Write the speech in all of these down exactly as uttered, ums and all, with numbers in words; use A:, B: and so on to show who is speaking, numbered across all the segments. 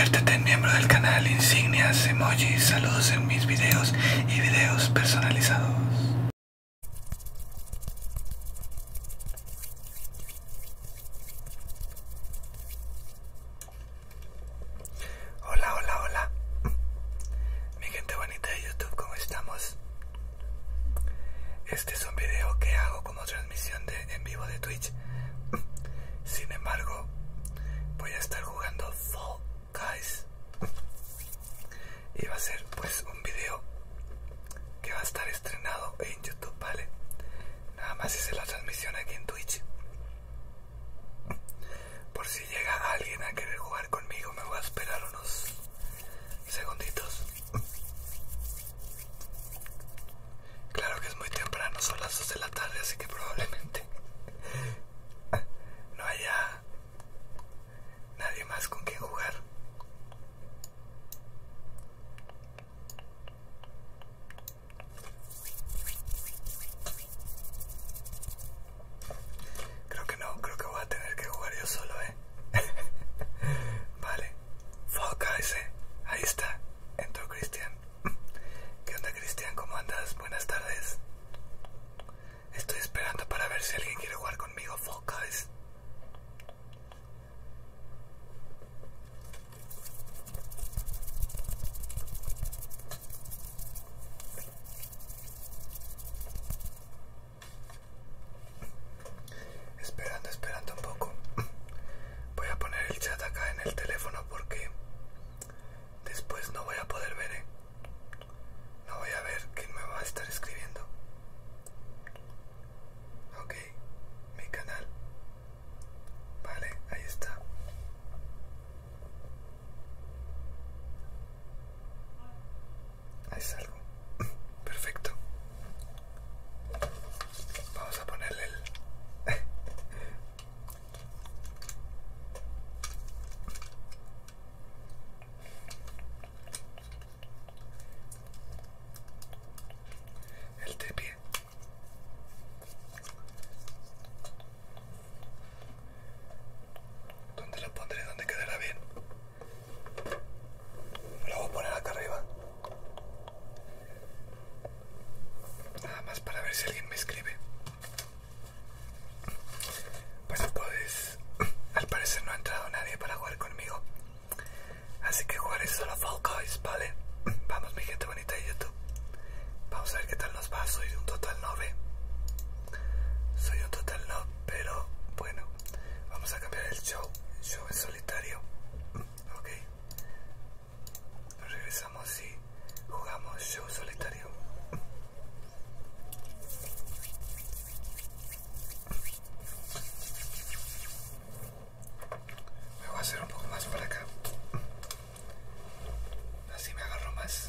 A: Conviértete en miembro del canal, insignias, emojis, saludos en mis videos y videos personalizados. Hola, hola, hola. Mi gente bonita de YouTube, ¿cómo estamos? Este es un video que hago como transmisión de, en vivo de Twitch. Sin embargo, voy a estar jugando Fall Guys. Y va a ser pues un video que va a estar estrenado en YouTube, ¿vale? Nada más hice la transmisión aquí en Twitch. Por si llega alguien a querer jugar conmigo, me voy a esperar unos segunditos. Claro que es muy temprano, son las dos de la tarde, así que probablemente no haya nadie más con quien jugar. Creo que no, creo que voy a tener que jugar yo solo, ¿eh? Vale. Fall Guys, ¿eh? Ahí está. Entró Cristian. ¿Qué onda, Cristian? ¿Cómo andas? Buenas tardes. Estoy esperando para ver si alguien quiere jugar conmigo Fall Guys. Esperando, esperando un poco. Voy a poner el chat acá en el teléfono porque después no voy a poder ver, ¿eh? No voy a ver quién me va a estar escribiendo. Ok, mi canal. Vale, ahí está. Ahí salgo. Perfecto. Vamos a ponerle el... el de pie. ¿Dónde lo pondré? ¿Dónde quedará bien? Lo voy a poner acá arriba. Nada más para ver si alguien me escribe. Bueno, pues al parecer no ha entrado nadie para jugar conmigo. Así que jugaré solo Fall Guys, ¿vale? Vamos, mi gente bonita de YouTube. Vamos a ver qué tal nos va. Soy un total nueve. Soy un total no, pero bueno. Vamos a cambiar el show. Show en solitario. Ok. Nos regresamos y jugamos show solitario. Me voy a hacer un poco más para acá. Así me agarro más.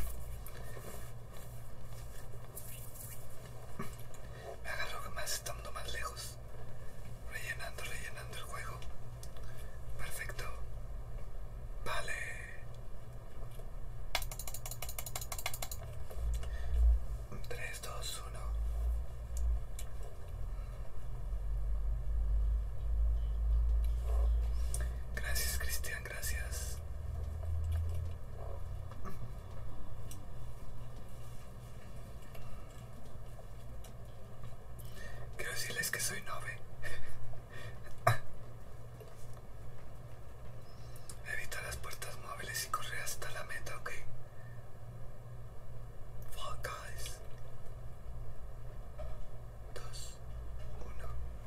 A: Me agarro más estando más lejos. Rellenando, rellenando el juego. Perfecto. Vale. tres, dos, uno. Gracias, Cristian, gracias. Quiero decirles que soy nove. Evita las puertas móviles y corre hasta la meta, ok. Fall Guys. Dos, uno.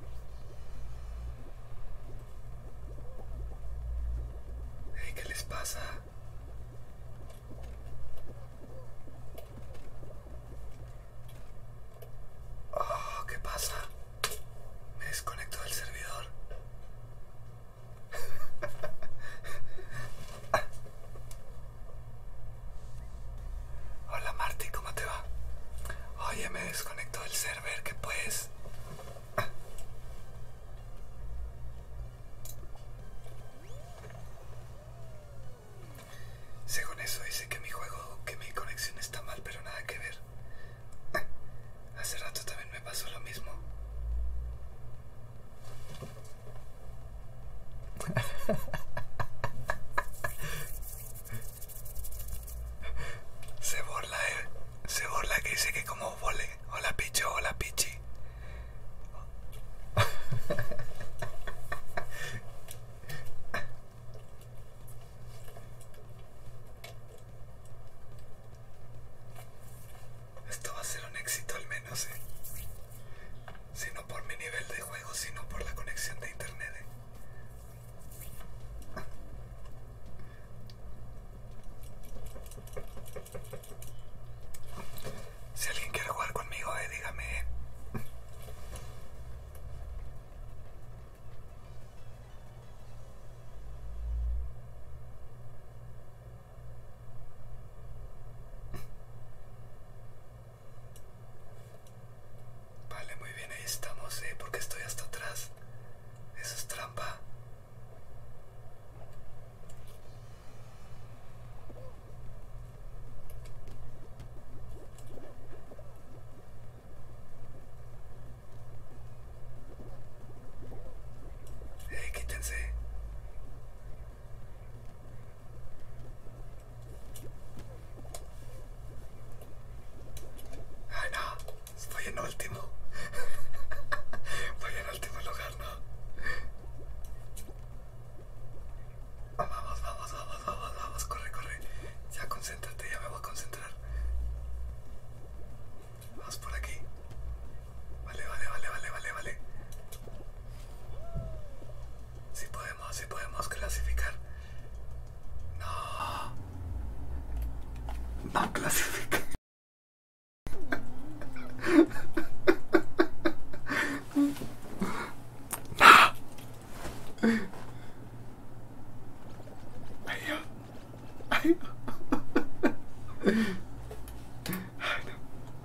A: Hey, ¿qué les pasa? Oh, ¿qué pasa? Me desconecto del servidor. Hola Marty, ¿cómo te va? Oye, me desconectó del server, ¿qué pues? bien, ahí estamos, eh, porque estoy hasta atrás. Eso es trampa. Eh, quítense. Ay, no, estoy en último. Voy en último lugar, no. Vamos, vamos, vamos, vamos, vamos, corre, corre. Ya concéntrate, ya me voy a concentrar. Vamos por aquí. Vale, vale, vale, vale, vale, vale. Sí podemos, sí podemos clasificar. No. No clasifica. No. Ay, yo. Ay, no. Ay, no.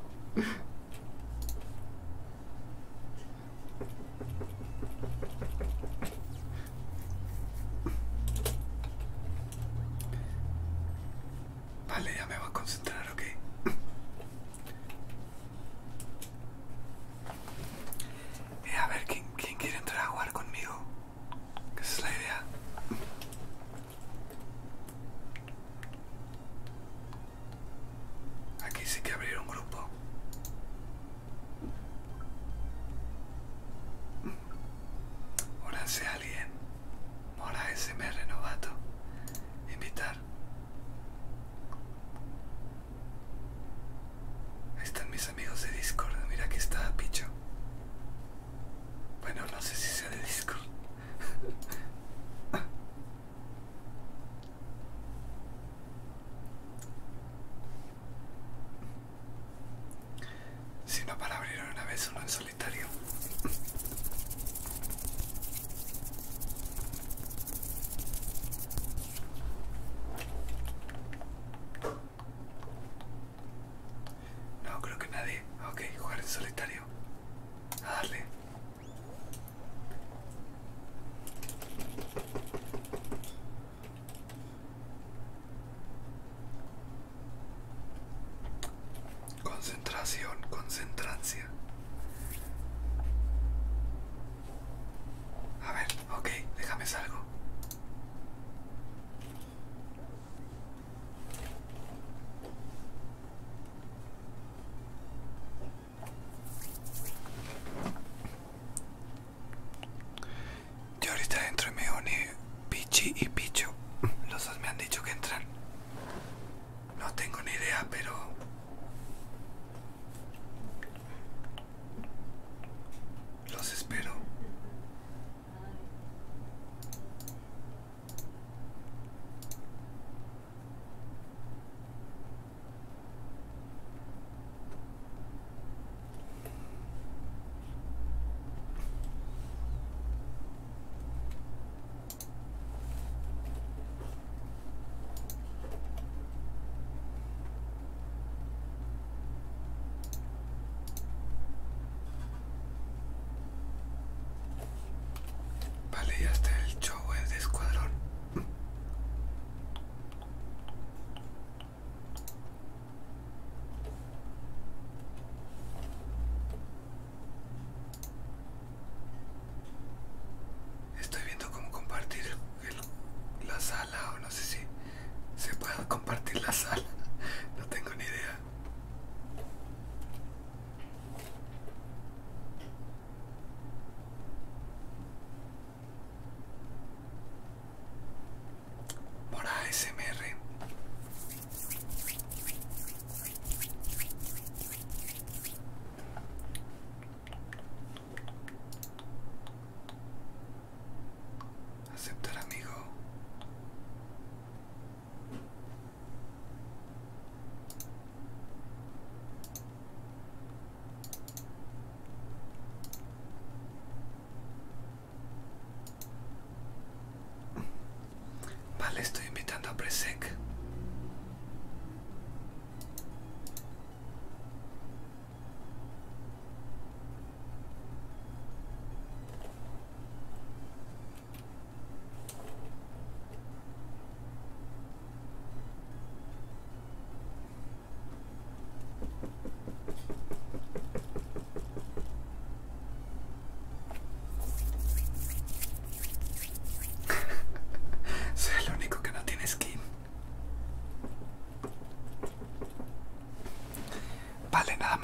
A: Vale, ya me voy a concentrar, ok. Y a ver, ¿quién, quién quiere entrar a jugar conmigo? Que esa es la idea. Aquí sí que abrir un grupo. Únanse a alguien. Mora S M R novato. Invitar. Ahí están mis amigos de Discord. Mira, aquí está Picho. Bueno, no sé si sea de Discord. Sino para abrir una vez uno en solitario. No, creo que nadie. Ok, jugar en solitario. A darle. Concentración, concentrancia. A ver, ok, déjame salgo.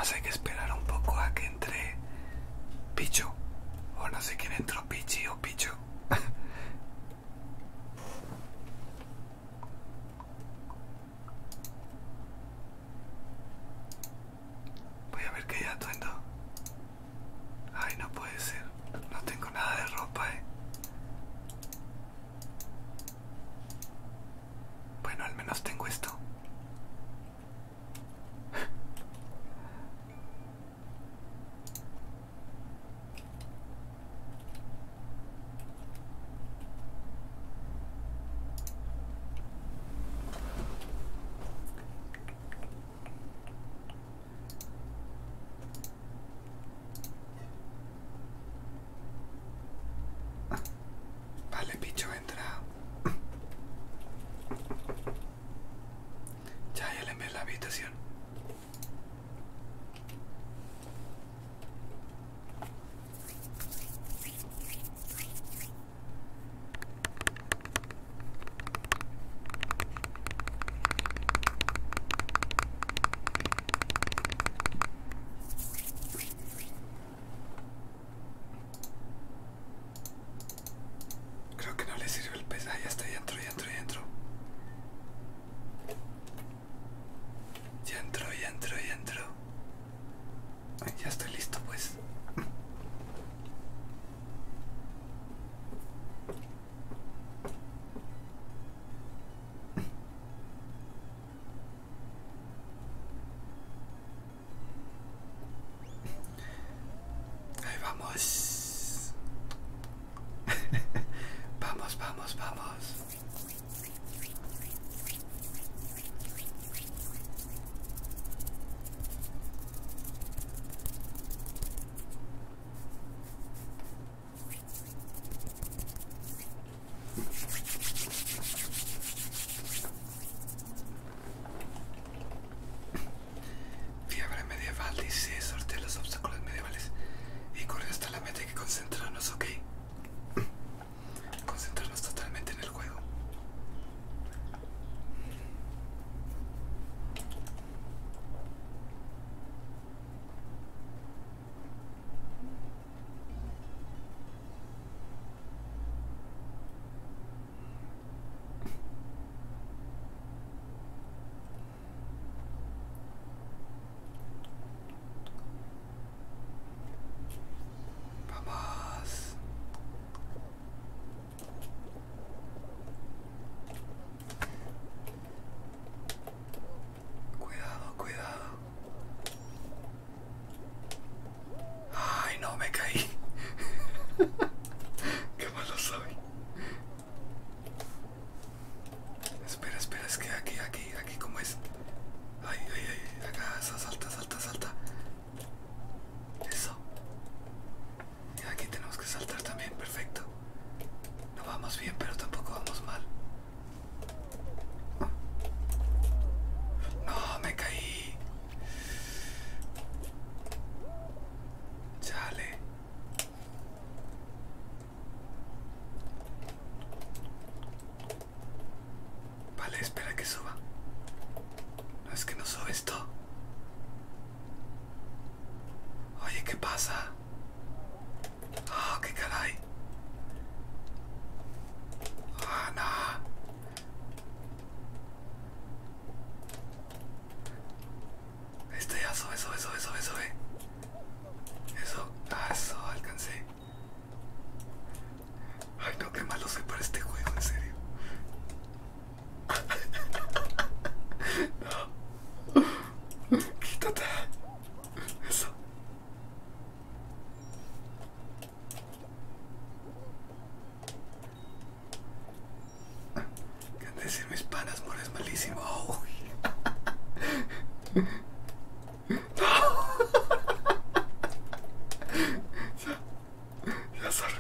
A: más hay que esperar un poco a que entre Pichu. O no sé quién entró, Pichi o Pichu. Voy a ver qué hay atuendo. Ay, no puede ser. No tengo nada de ropa, eh. Bueno, al menos tengo esto. Vale, Picho, entra. Ya, ya le envié la habitación. Creo que no le sirve el pez. Ah, ya está, ya entró, ya entró, ya entró. Ya entró, ya entró, ya entró. Ay, ya estoy listo, pues. Ahí vamos. Vamos, vamos, vamos. Fiebre medieval, dice, sortea los obstáculos medievales y corre hasta la meta. Hay que concentrarnos, ok. Concentrarnos totalmente en el juego. Vamos. Cuidado, cuidado. Ay, no, me caí. Qué malo soy. Espera, espera, es que aquí, aquí, aquí, ¿cómo es? Ay, ay, ay, acá, salta, salta, salta. Eso. Y aquí tenemos que saltar también, perfecto. No vamos bien, pero tampoco vamos mal. No, me caí. Chale. Vale, espera que suba. No, es que no sube esto. Oye, ¿qué pasa? Oh, qué caray. Ah, no. Este ya sube, sube, sube, sube, sube. Eso, ah, eso, alcancé. Ay, no, qué malo soy para este juego, en serio. No. Quítate. Eso. ¿Qué han de decir mis panas? Moro es malísimo. Uy. Ya, ya, sorry.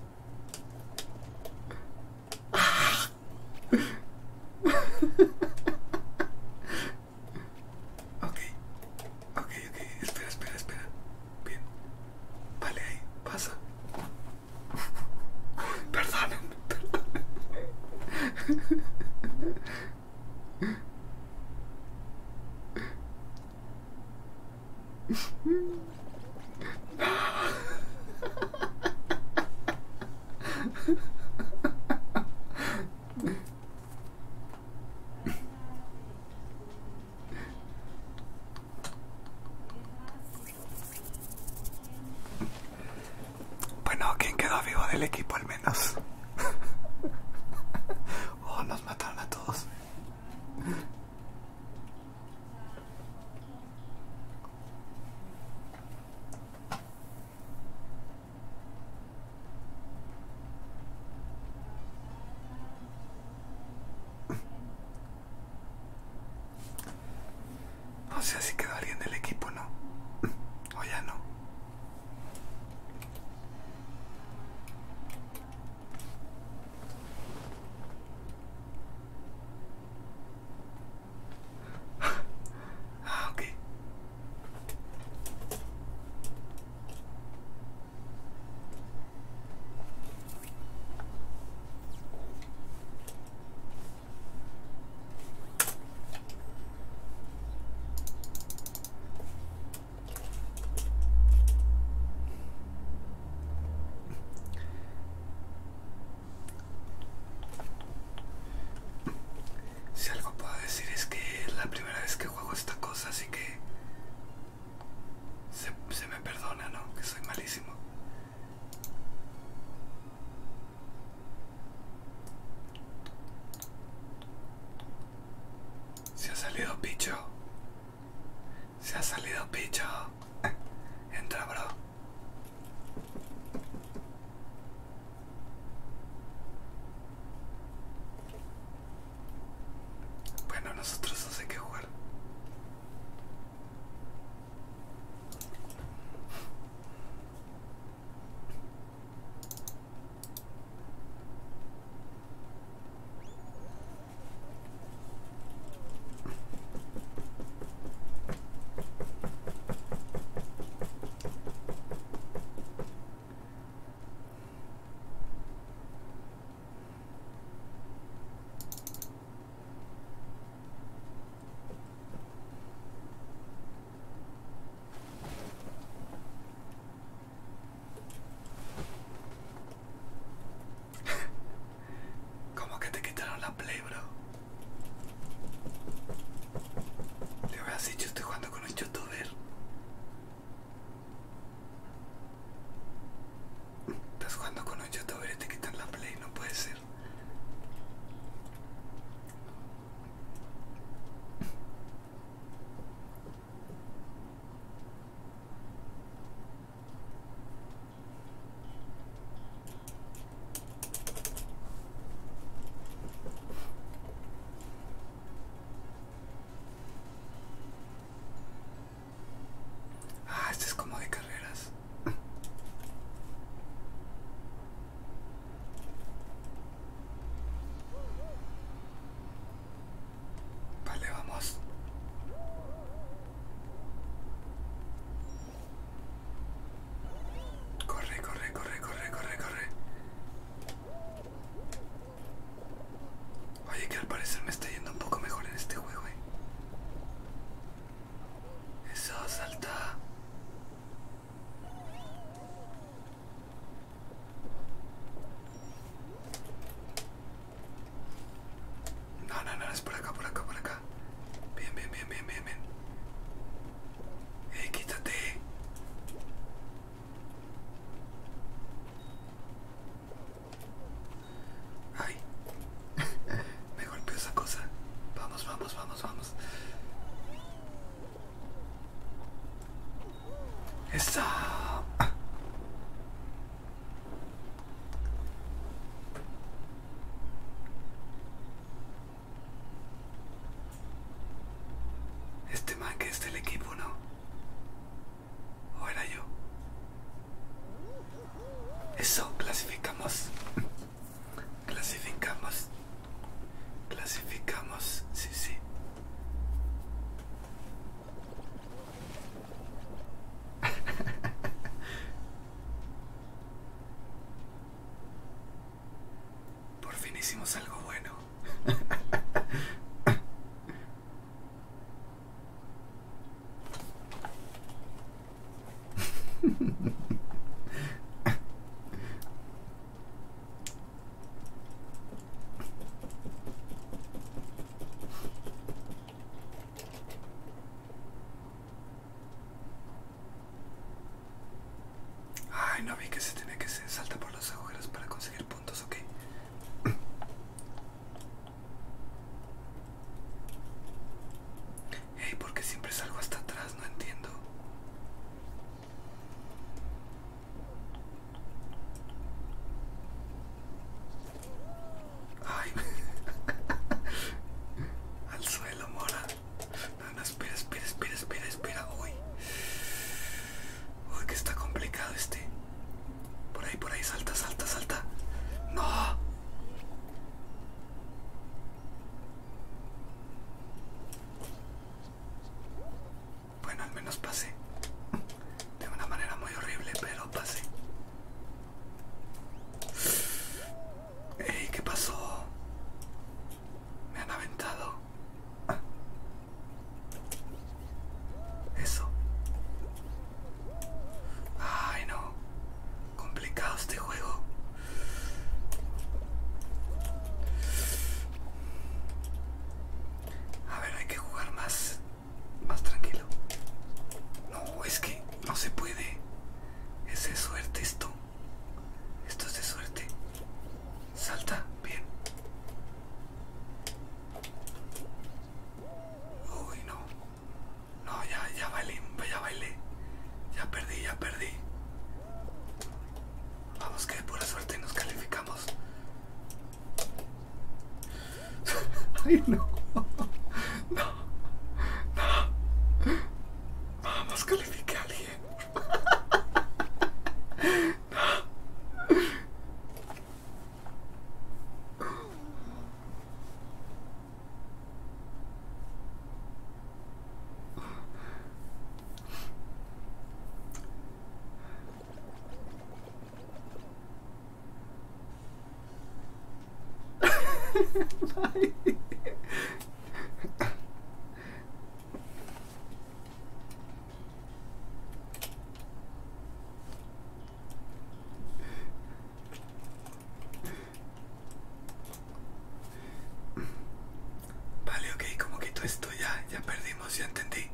A: Ok, ok, ok, espera, espera, espera. Bien, vale, ahí, pasa. Perdónenme, perdónenme. Bueno, ¿quién quedó vivo del equipo al menos? Oh, nos mataron a todos. O sea, si quedó alguien del equipo, ¿no? O ya no. Ah, ok. Si algo puedo decir es que es la primera vez que juego esta cosa, así que se, se me perdona, ¿no? Que soy malísimo. Se ha salido Picho. Se ha salido Picho. Entra, bro. Bueno, nosotros no sé qué jugar. ¿Cómo que te quitaron la play, bro? Le hubieras dicho, estoy jugando con un youtuber. Estás jugando con un youtuber y te quitan la play, no puede ser. Ah, este es como de carreras. Vale, vamos. Corre, corre, corre, corre, corre, corre. Oye, que al parecer me está yendo un poco mejor en este juego, eh. Eso, salta. No, no, no, es por acá, por acá, por acá. Bien, bien, bien, bien, bien, bien. Eh, quítate. Ay. Me golpeó esa cosa. Vamos, vamos, vamos, vamos. Esa. Este man que es del equipo, ¿no? ¿O era yo? Eso, clasificamos. Clasificamos. Clasificamos, sí, sí. Por fin hicimos algo bueno. se tiene que se salta por los agujeros para conseguir puntos, ok. Ey, ¿por qué siempre salgo hasta atrás? No entiendo. Ay. Al suelo, mora. No, no, espera, espera, espera, espera, espera. Uy. Uy, que está complicado este. Por ahí, por ahí, salta, salta, salta. No. Bueno, al menos pasé. De una manera muy horrible, pero pasé. Ey, ¿qué pasó? Me han aventado. Eso. Ay, no. Complicado este juego. A ver, hay que jugar más, más tranquilo. No, es que no se puede. Es de suerte esto. Esto es de suerte. Salta, bien. Uy, no. No, ya, ya bailé, ya bailé. Ya perdí, ya perdí. Vamos, que de pura suerte nos calificamos. Ay, no. No. No. Vamos, califique a alguien. No. Ay. Vale, ok, ¿cómo quito esto? Ya, ya perdimos, ya entendí.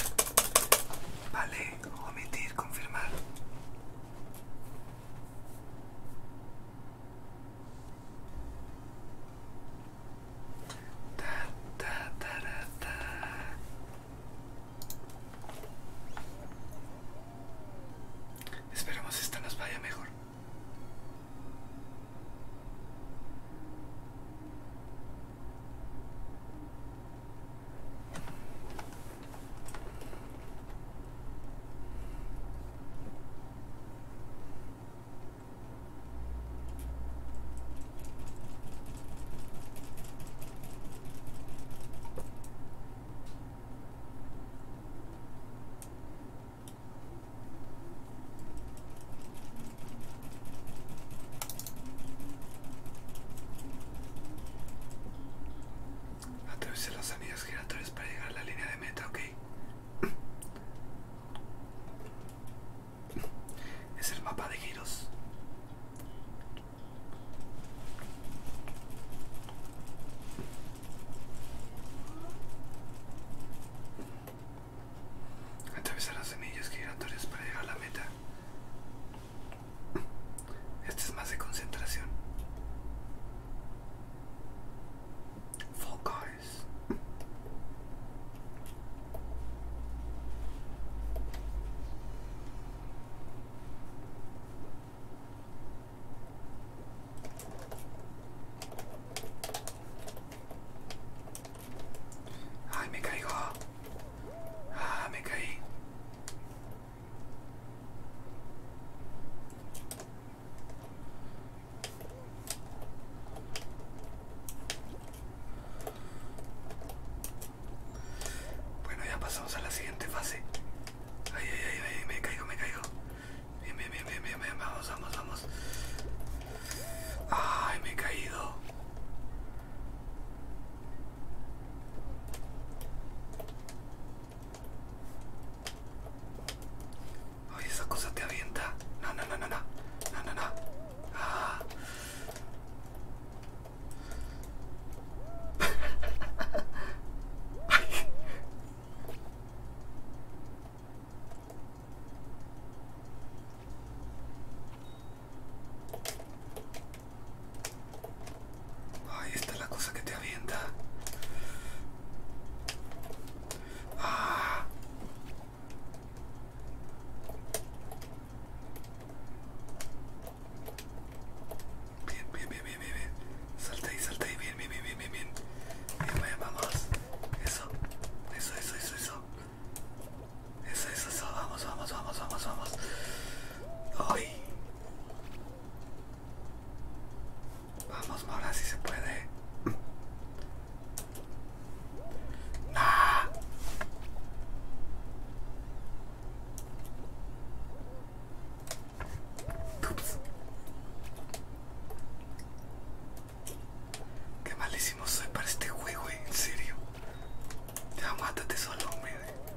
A: Vale, omitir, confirmar. mátate solo, hombre.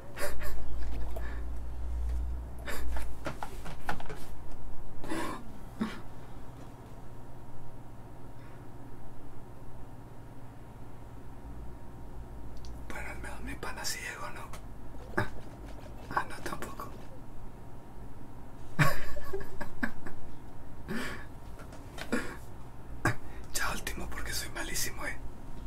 A: Bueno, al menos mi pana sí llegó, ¿no? Ah, no, tampoco. Ya último porque soy malísimo, eh.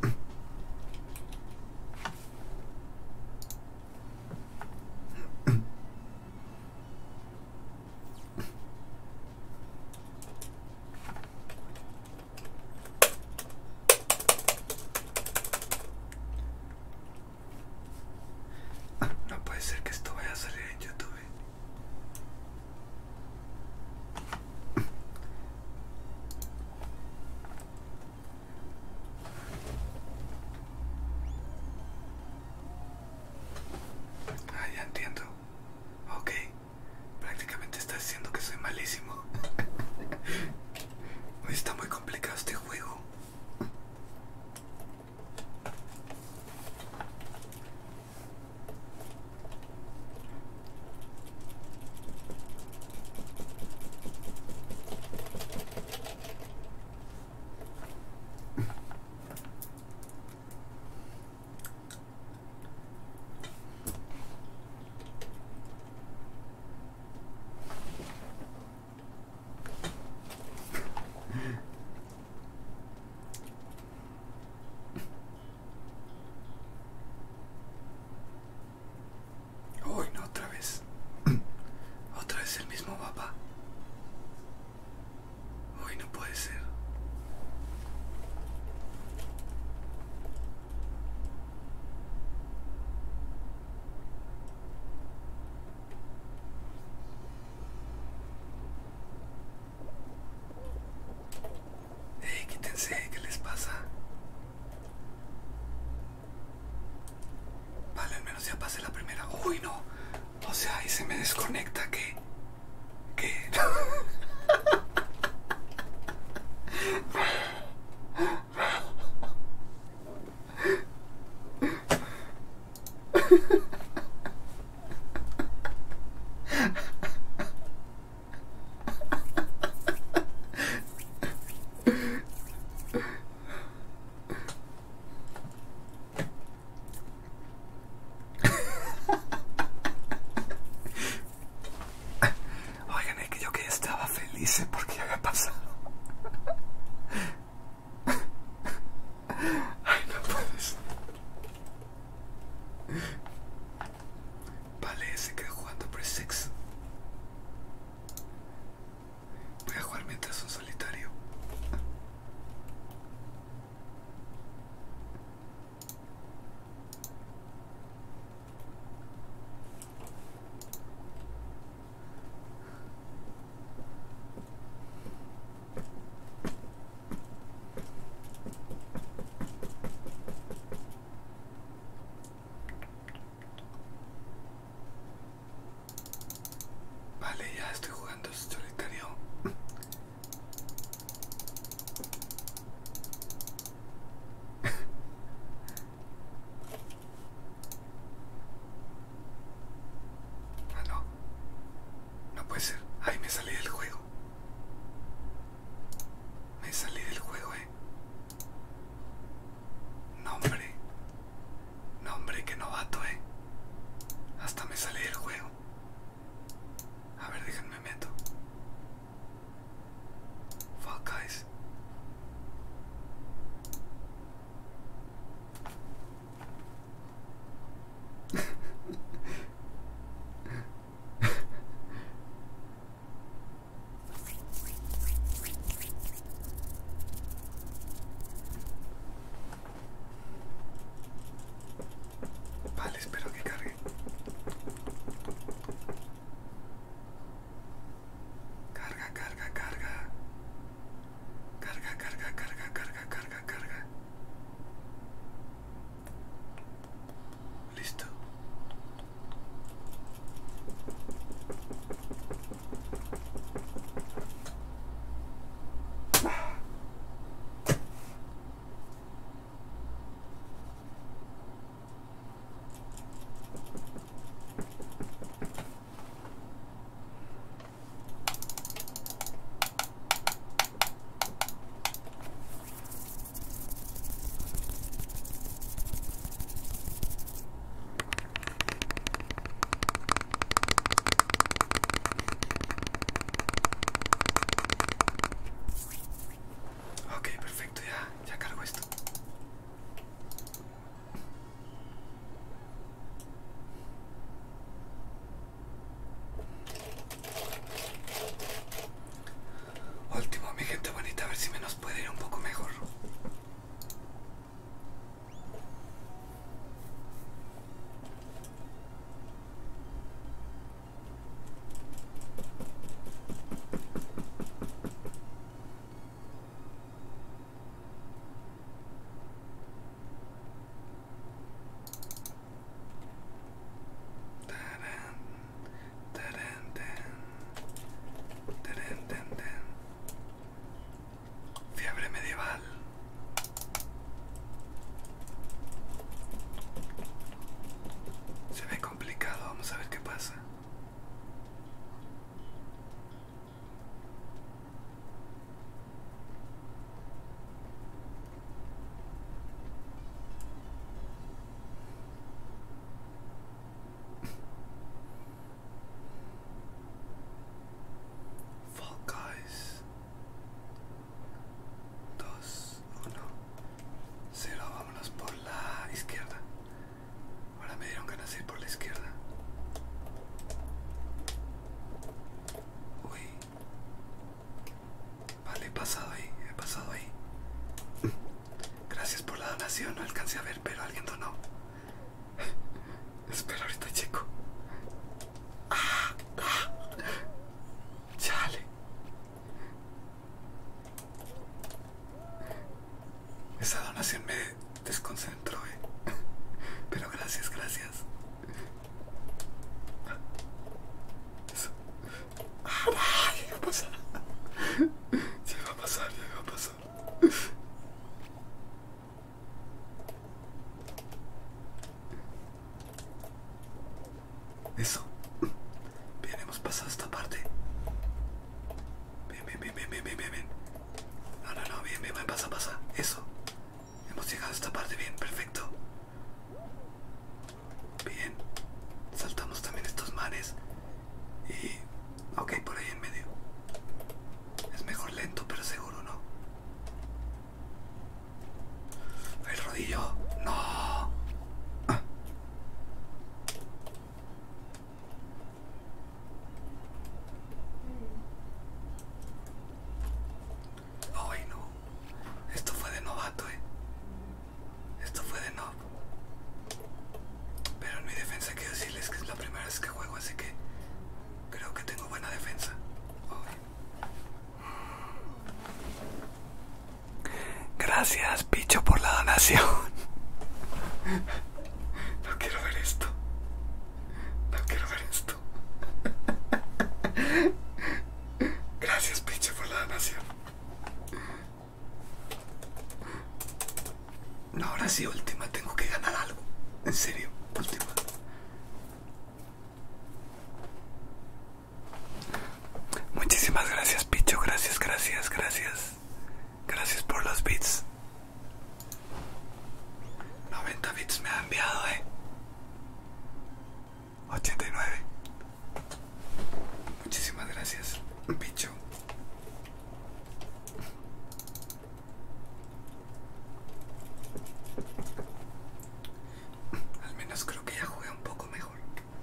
A: No puede ser que esto vaya a salir en YouTube. Ah, ya entiendo. Ok. Prácticamente está diciendo que soy malísimo. Hoy está muy complicado este juego. Uy, no, otra vez. Otra vez el mismo mapa. Uy, no puede ser. Ey, quítense, ¿qué les pasa? Vale, al menos ya pasé la primera. Uy, no. O sea, ahí se me desconecta, ¿qué? ¿Qué? Oigan, es que yo que estaba feliz porque ya había pasado. Ay, no puedes. Vale, se quedó jugando por sex. Voy a jugar mientras un solitario. Vale, ya estoy jugando solitario. Ah, no. No puede ser. Ay, me salí del juego. Me salí del juego, eh. No, hombre. No, hombre, qué novato, eh. Hasta me salí del juego. A ver, déjenme meto. Fuck, guys. Vale, espera. dieron ganas de ir por la izquierda. Uy. Vale, he pasado ahí, he pasado ahí. Gracias por la donación, no alcancé a ver, pero alguien donó. Espera, ahorita checo. Ah, ah. Chale. Esa donación me desconcentró, eh. Pero gracias, gracias. Eso. Ah, no, ya iba a pasar. Ya iba a pasar, ya iba a pasar. Eso. Bien, hemos pasado esta parte. Bien, bien, bien, bien, bien, bien, bien, bien. No, no, no, bien, bien, bien, pasa, pasa. Eso. Hemos llegado a esta parte, bien, perfecto. Bien. Saltamos también estos manes. Y... ok, por ahí en medio. Es mejor lento, pero seguro, ¿no? El rodillo. No. Ah. Ay, no. Esto fue de novato, eh. Esto fue de no. Pero en mi defensa quiero decirles que es la primera vez que juego, así que creo que tengo buena defensa. Ay. Gracias, Picho, por la donación. No quiero ver esto. No quiero ver esto. Gracias, Picho, por la donación. No, ahora sí, última, tengo que ganar algo. En serio, última. Muchísimas gracias, Picho, gracias, gracias, gracias. Gracias por los bits. noventa bits me ha enviado, eh. ochenta y nueve. Muchísimas gracias, Picho. Al menos creo que ya jugué un poco mejor.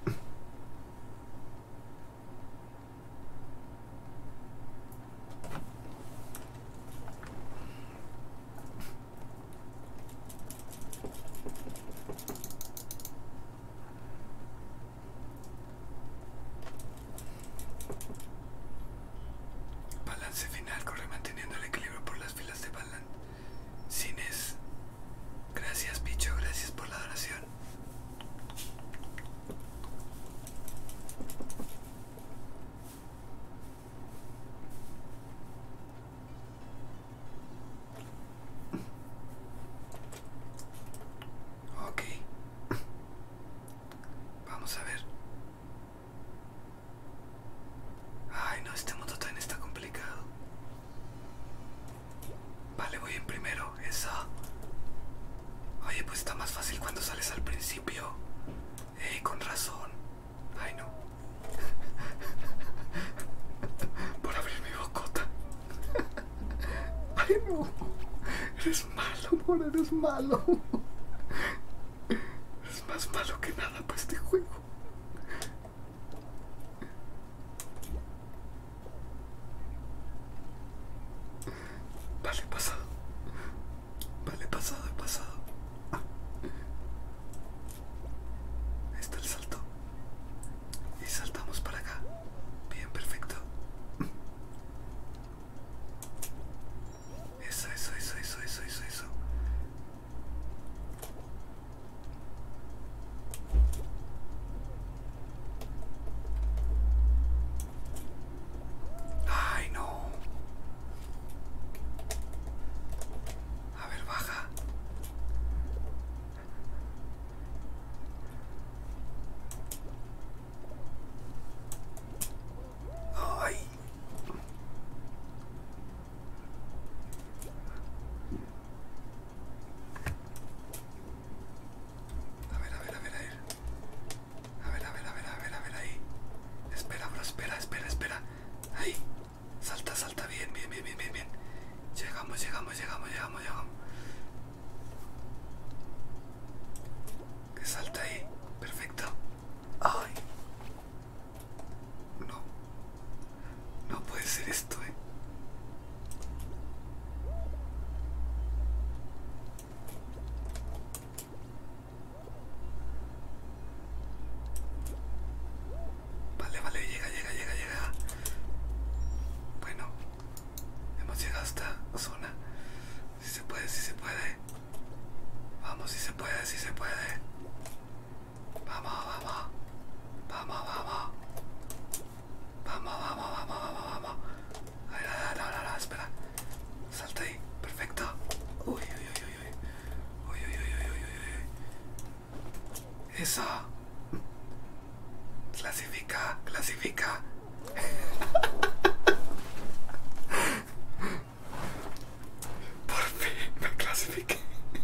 A: Balance final, corre manteniendo el equilibrio por las filas de Balan. Cines. Gracias, Picho, gracias por la donación. Ok. Vamos a ver. Ay, no, este mundo también está complicado. Vale, voy en primero. Eso. Oye, pues está más fácil cuando sales al principio. Ey, con razón. Ay, no. Por abrir mi bocota. Ay, no. Eres malo, amor, eres malo. Es más malo que nada para este juego. Vale, he pasado. Vale, he pasado, he pasado. Ah. Ahí está el salto. Y saltamos para acá. Bien, perfecto. Eso, eso, eso, eso, eso, eso, eso. Eso. Clasifica, clasifica. Por fin me clasifiqué.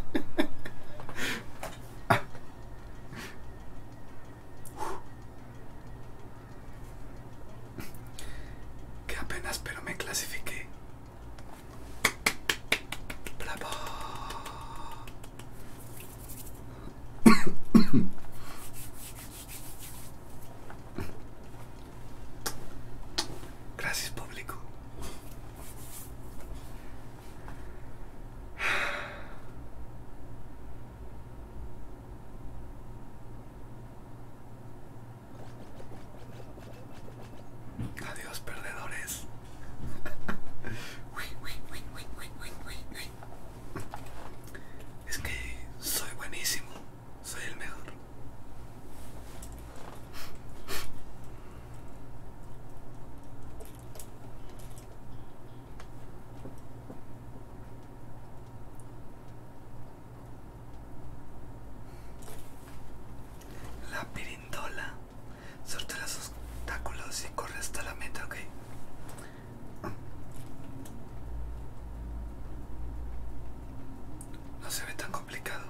A: Que apenas pero me clasifiqué. Bravo. Gracias, público. Adiós, perdedores. Uy, uy, uy, uy, uy, uy, uy, uy. Es que soy buenísimo. Soy el mejor. La pirindola. Sortea los obstáculos y corre hasta la meta, ¿ok? No se ve tan complicado.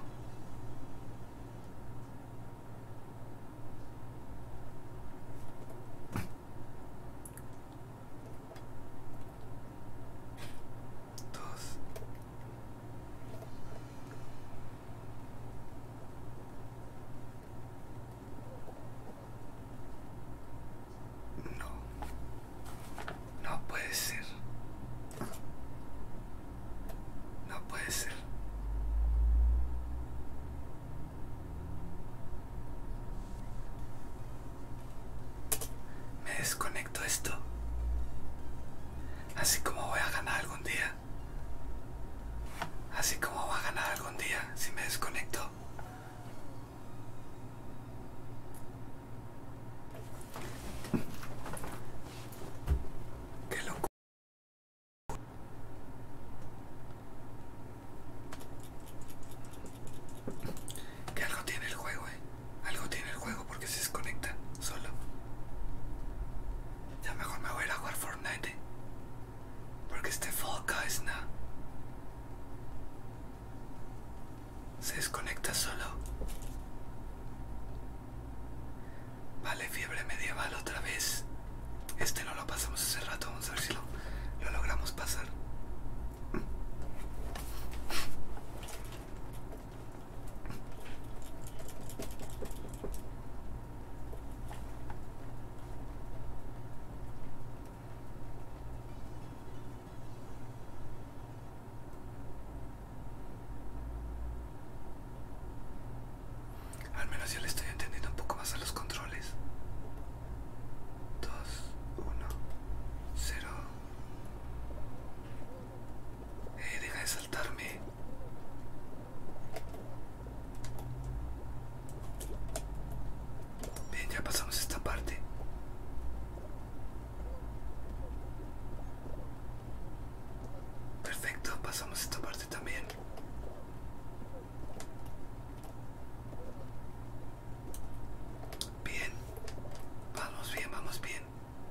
A: Dos. No. No puede ser. No puede ser. Me desconecto esto. Así como voy a ganar algún día. Así como voy a ganar algún día si me desconecto. Qué loco. Que algo tiene el juego, eh. Algo tiene el juego porque se desconecta solo. Ya mejor me voy a ir a jugar Fortnite. Porque este Fall Guys, no. Se desconecta solo. Vale, fiebre medieval otra vez. Este no lo pasamos hace rato. Vamos a ver si lo, lo logramos pasar. Al menos ya le estoy entendiendo un poco más a los controles. Dos, uno, cero. Eh, deja de saltarme. Bien, ya pasamos esta parte. Perfecto, pasamos esta parte también. Bien, vamos bien, vamos bien.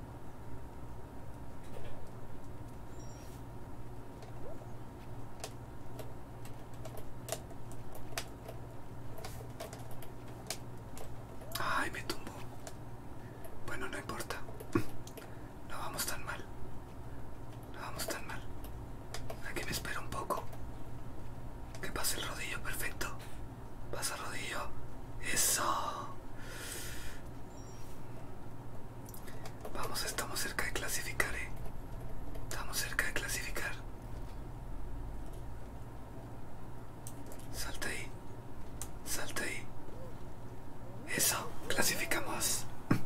A: Ay, me tumbó. Bueno, no importa. No vamos tan mal. No vamos tan mal. Aquí me espero un poco. Que pase el rodillo, perfecto. Pasa el rodillo. Eso. Vamos, estamos cerca de clasificar, eh. Estamos cerca de clasificar. Salta ahí. Salta ahí. Eso, clasificamos.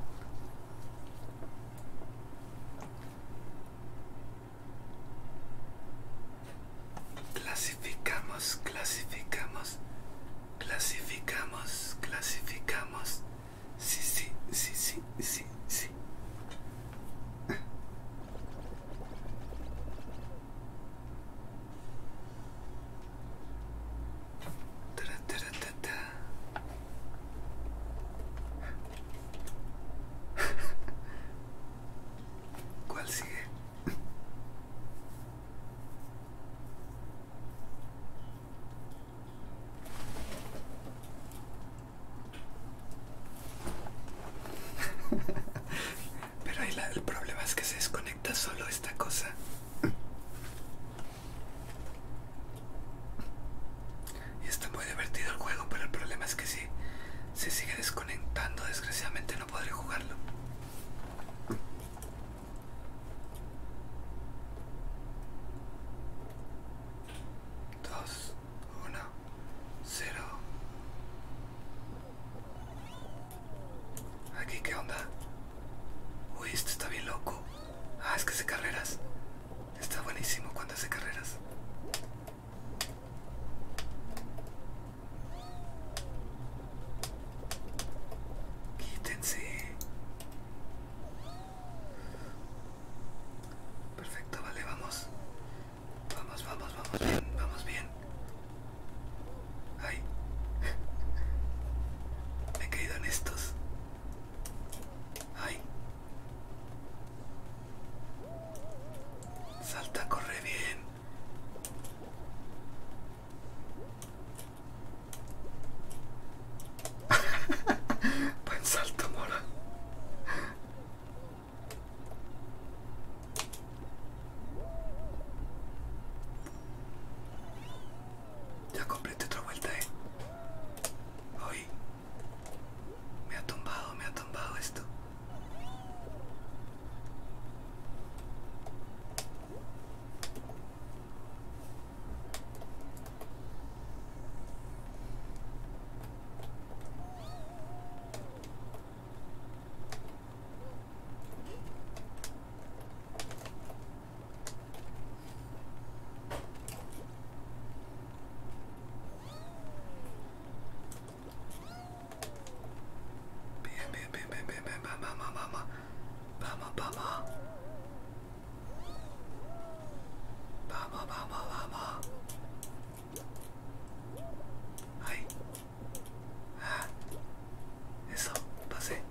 A: Clasificamos, clasificamos. Clasificamos, clasificamos. Sí, sí, sí, sí, sí, sí. Tra, tra, ta, ta. Pero ahí la, el problema es que se desconecta solo esta cosa. Y está muy divertido el juego, pero el problema es que si se sigue desconectando, desgraciadamente no podré jugarlo. Dos, uno, cero. Aquí, ¿qué onda? Uy, esto está bien loco. Ah, es que hace carreras. Está buenísimo cuando hace carreras. Quítense. Perfecto, vale, vamos. Vamos, vamos, vamos bien, vamos bien. Ay. Me he caído en estos. Ay. Salta, corre bien. Buen salto, Mora. Ya completé otra vuelta, eh. Hoy me ha tumbado, me ha tumbado esto. Bien, bien, bien, bien, bien, bien, vamos, vamos, vamos. Vamos, vamos. Vamos, vamos, vamos. Ay. Ah. Eso, pasé.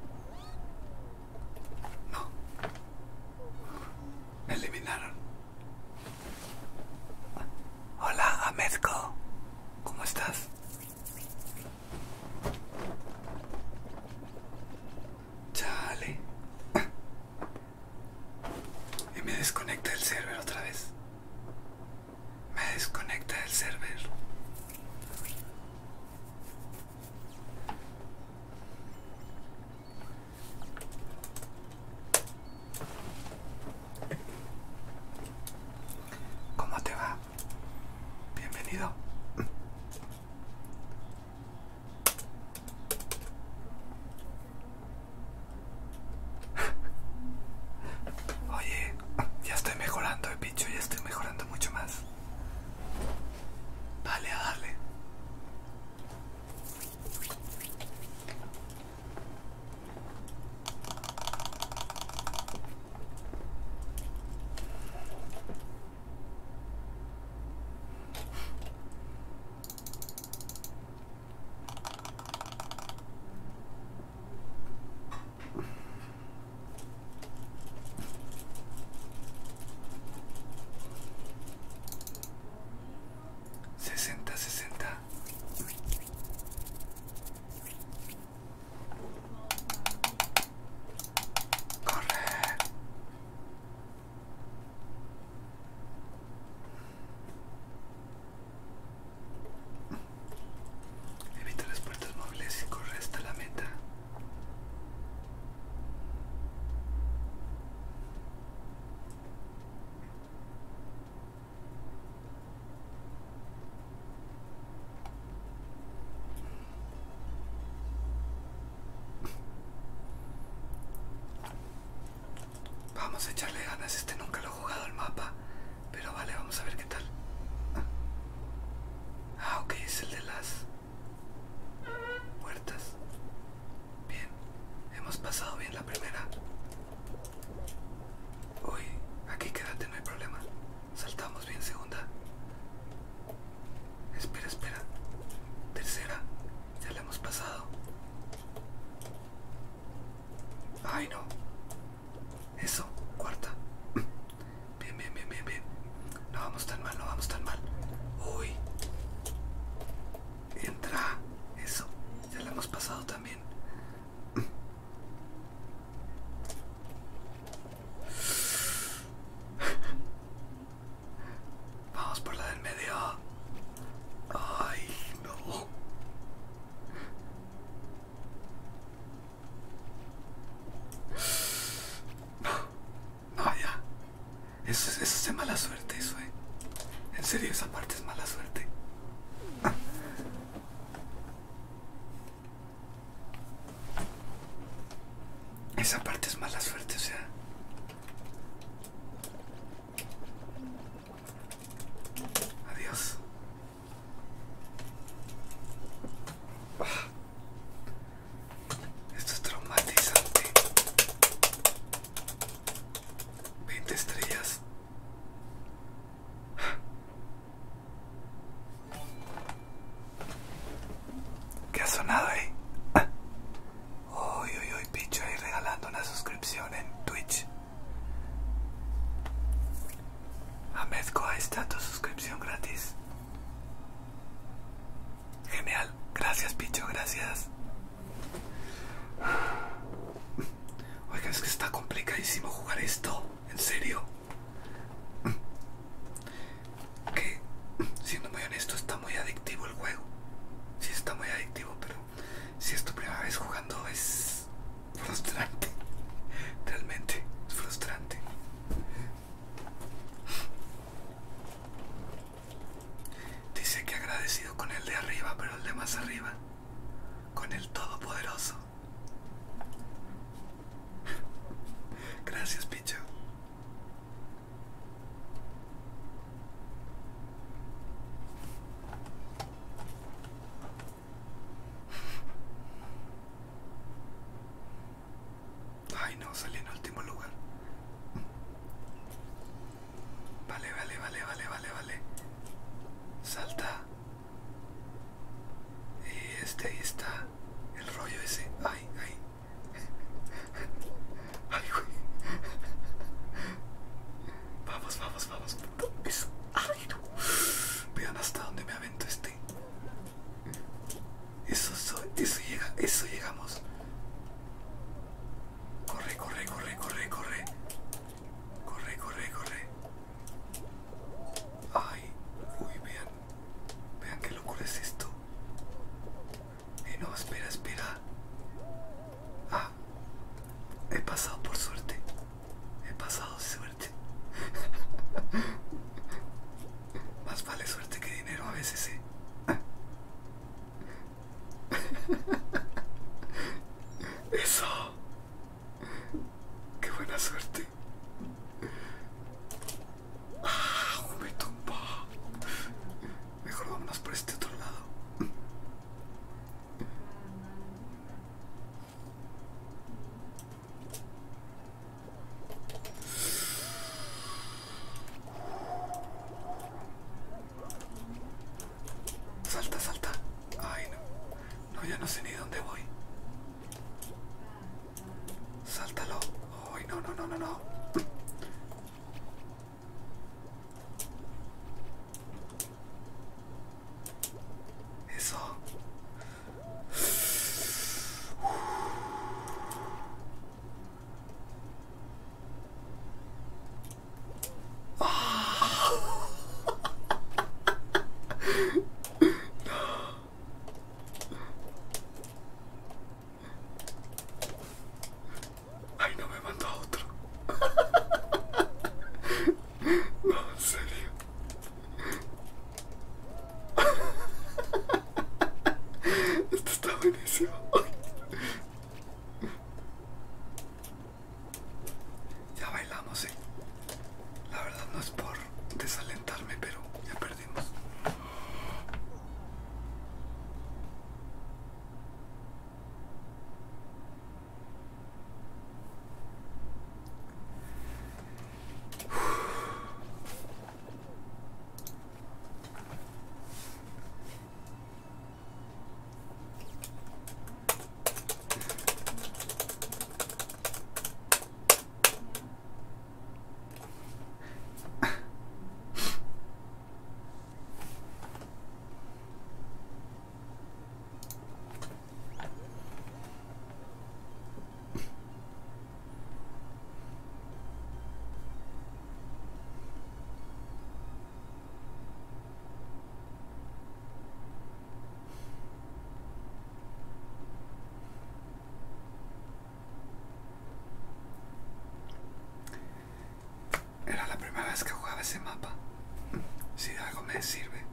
A: No. Me eliminaron. Hola, Amezco. ¿Cómo estás? Chale. Y me desconecta el server otra vez. Me desconecta el server. ¿Cómo te va? Bienvenido. Oye, ya estoy mejorando el bicho, ya estoy mejorando mucho más. Dale a darle. sesenta, sesenta. Corre. Evita las puertas móviles y corre hasta la meta. Vamos a echarle ganas, este nunca lo he jugado el mapa. Pero vale, vamos a ver qué tal. Ah, ok, es el de las puertas. Bien, hemos pasado bien la primera. Uy, aquí quédate, no hay problema. Saltamos bien segunda. Espera, espera. Tercera, ya la hemos pasado. Ay, no. Eso, cuarta. Bien, bien, bien, bien, bien. No vamos tan mal, no vamos tan mal. Uy. Entra. Eso, ya la hemos pasado también. Esa parte es mala suerte, o sea. Adiós. Esto es traumatizante. veinte estrellas. ¿Qué ha sonado ahí? Uy, uy, uy, Picho ahí regalando una suscripción en Twitch. Ahmedco, ahí está tu suscripción gratis. Genial, gracias Picho, gracias. Oiga, es que está complicadísimo jugar esto, en serio. Que, siendo muy honesto, está muy adictivo el juego. Sí, está muy adictivo, pero si es tu primera vez jugando es frustrante. Realmente es frustrante. Dice que agradecido con el de arriba, pero el de más arriba, con el todopoderoso. Gracias, Picho. Ay, no, salí en último lugar. Vale, vale, vale, vale, vale, vale. Salta. Y este, ahí está. El rollo ese. Ay, ay. Ay, güey. Vamos, vamos, vamos. Eso. Ay, no. Vean hasta dónde me avento este. Eso, eso, eso llega, eso llegamos. Corre, corre, corre, corre, corre. Corre, corre, corre. Ay, uy, vean. Vean qué locura es esto. Eh, no, espera, espera. Ah, he pasado por suerte. He pasado de suerte. Más vale suerte que dinero a veces, ¿eh? Eso. Qué buena suerte. Ah, me tumba. Mejor vámonos por este otro lado. Salta, salta. Ay, no. No, ya no sé ni dónde voy. Sáltalo. Ay, no, no, no, no, no. Eso. Ay, no, me mandó a otro. No, en serio. Esto está buenísimo. Ay. Ya bailamos, eh. La verdad no es por desalentarme, pero ya perdimos. Era la primera vez que jugaba ese mapa. Si de algo me sirve.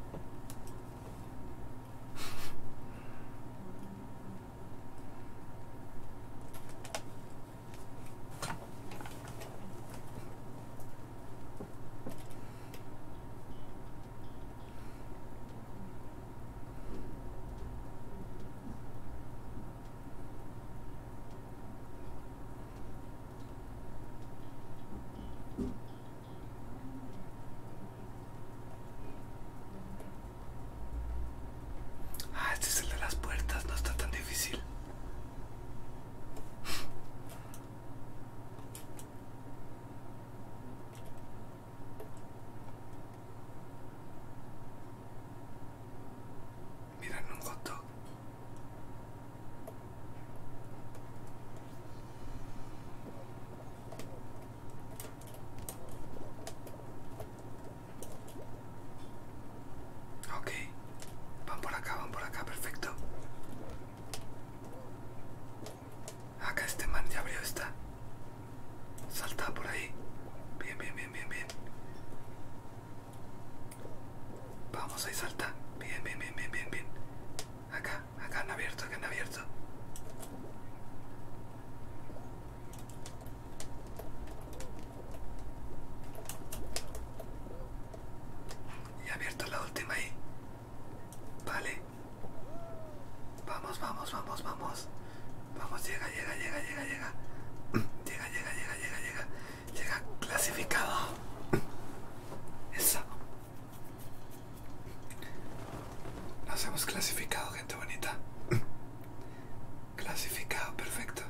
A: bien, bien, bien. Vamos, ahí salta. Bien, bien, bien, bien, bien, bien. Acá, acá han abierto, acá han abierto. Y ha abierto la última ahí. Vale. Vamos, vamos, vamos, vamos. Vamos, llega, llega, llega, llega, llega. Llega, llega, llega, llega, llega. Llega clasificado. Eso. Nos hemos clasificado, gente bonita. Clasificado, perfecto.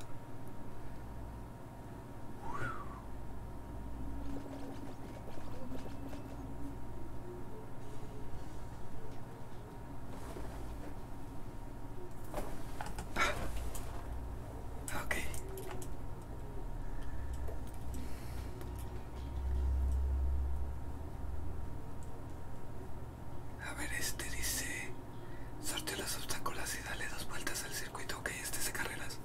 A: Ok. A ver, este dice: sortea los obstáculos y dale dos vueltas al circuito. Ok, este es de carreras.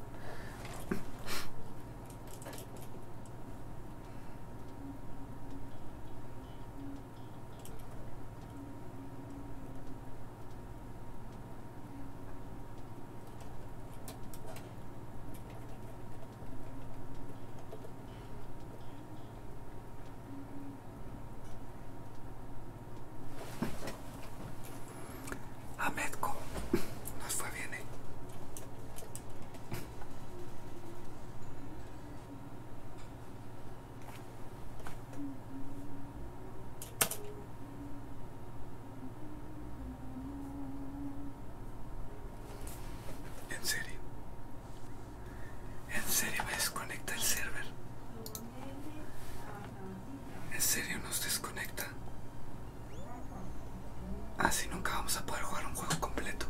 A: Ahmedco. Nos fue bien, eh. En serio. En serio me desconecta el server. En serio nos desconecta. Así nunca vamos a poder jugar un juego completo.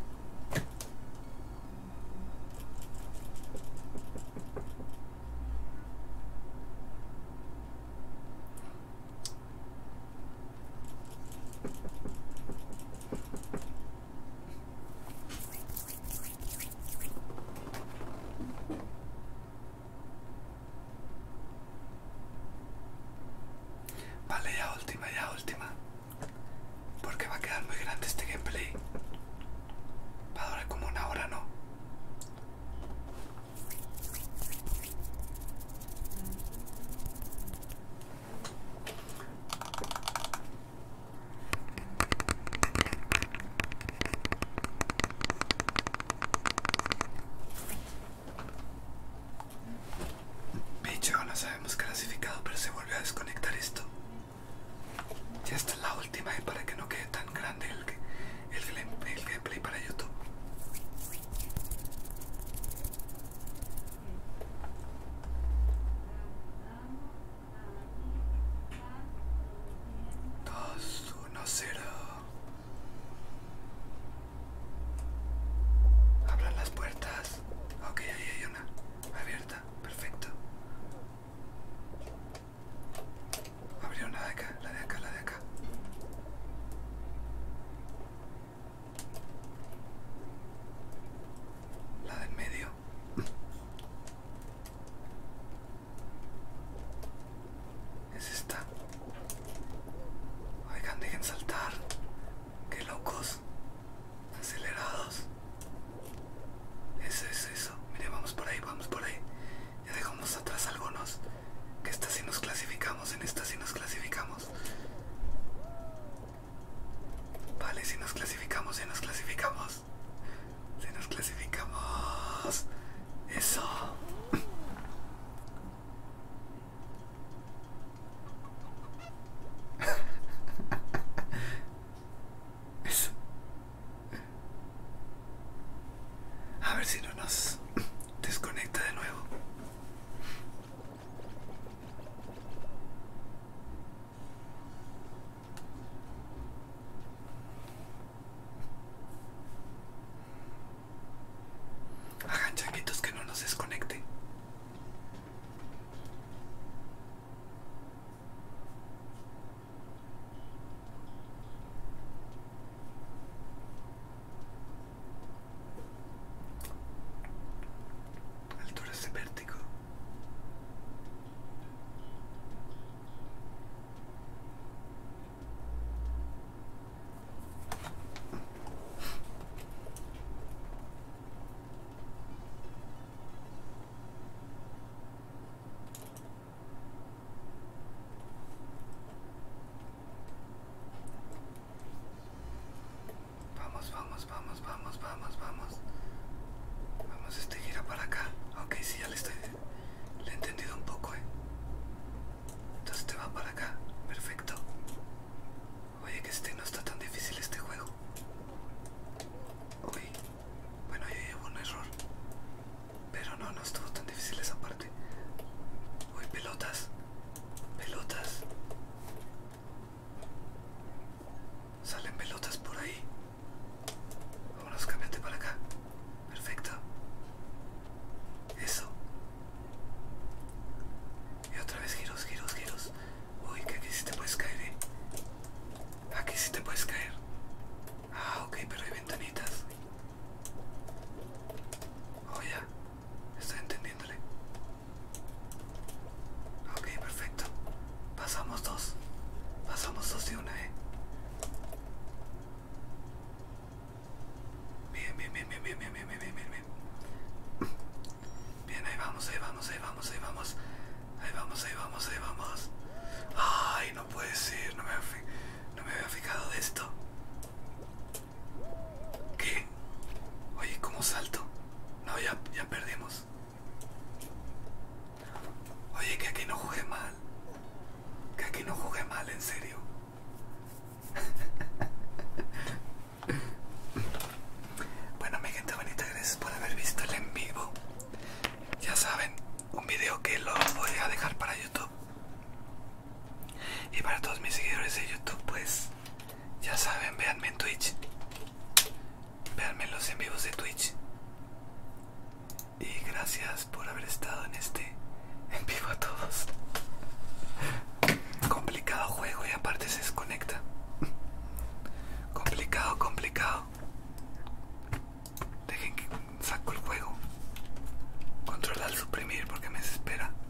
A: Vale, ya última, ya última. Porque va a quedar muy grande este gameplay. Va a durar como una hora, ¿no? Bicho, nos habíamos clasificado, pero se volvió a desconectar esto. Ya está la última, ¿eh? Para que no quede tan grande el, el, el gameplay para YouTube. Dos, uno, cero. Abran las puertas. Ok, ahí hay una abierta. Perfecto. Abrió una de acá, la de acá, la de acá. Vamos, vamos, vamos, vamos, vamos. Vamos, este gira para acá. Ok, sí, ya le estoy... Le he entendido un poco, eh. Entonces te va para acá. Perfecto. Oye, que este no está tan difícil este juego. Uy. Bueno, yo llevo un error. Pero no, no estuvo tan difícil esa parte. Uy, pelotas. Pelotas. Salen pelotas por ahí. Vámonos, cámbiate para acá. Perfecto. Eso. Y otra vez giros, giros, giros. Uy, que aquí sí te puedes caer, eh. Aquí sí te puedes caer. Ah, ok, pero hay ventanitas. Oh, ya. Estoy entendiéndole. Ok, perfecto. Pasamos dos. Pasamos dos de una, eh. Bien, bien, bien, bien, bien, bien, bien, bien, bien, bien. Bien, ahí vamos, ahí vamos, ahí vamos, ahí vamos. Ahí vamos, ahí vamos, ahí vamos. Ay, no puede ser, no me había, no me había fijado de esto. ¿Qué? Oye, ¿cómo salto? No, ya, ya perdimos. Oye, que aquí no jugué mal. Que aquí no jugué mal, en serio. Bueno, mi gente bonita, gracias por haber visto el en vivo. Ya saben, un video que lo voy a dejar para YouTube. Y para todos mis seguidores de YouTube, pues ya saben, véanme en Twitch. Véanme en los en vivos de Twitch. Y gracias por haber estado en este en vivo a todos. Complicado juego y aparte se desconecta. Complicado, complicado. Dejen que saco el juego. Control al suprimir porque me desespera.